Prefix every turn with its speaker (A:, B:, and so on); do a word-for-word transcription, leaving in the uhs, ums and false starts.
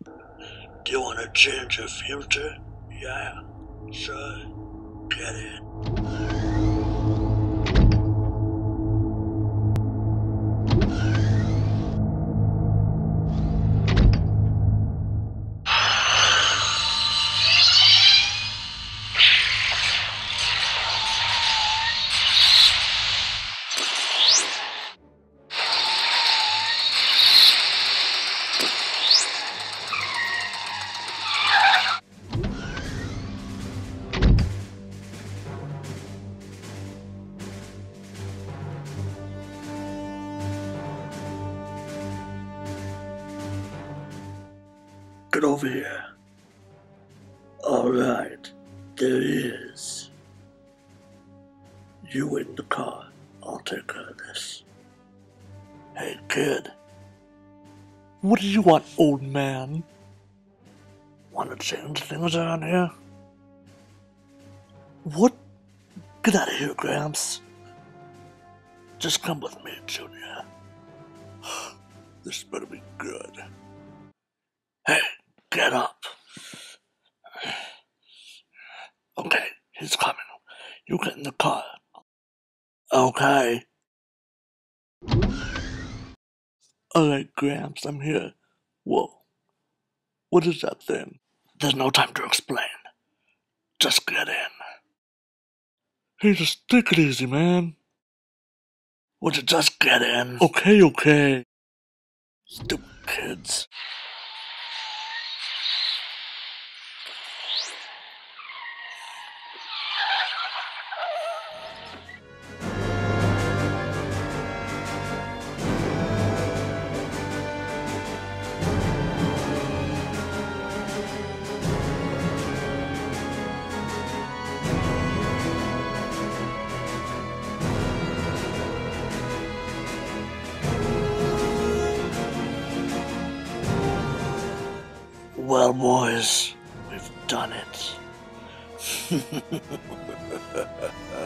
A: Do you want to change your future? Yeah, sure. Get in. Get over here. Alright, there he is. You wait in the car. I'll take care of this. Hey, kid.
B: What do you want, old man?
A: Want to change things around here?
B: What? Get out of here, Gramps.
A: Just come with me, Junior. This better be good. Hey, get up. Okay, he's coming. You get in the car. Okay.
B: Alright, Gramps, I'm here. Whoa. What is that thing?
A: There's no time to explain. Just get in.
B: Hey, just take it easy, man.
A: Would you just get in?
B: Okay, okay.
A: Stupid kids. Well, boys, we've done it.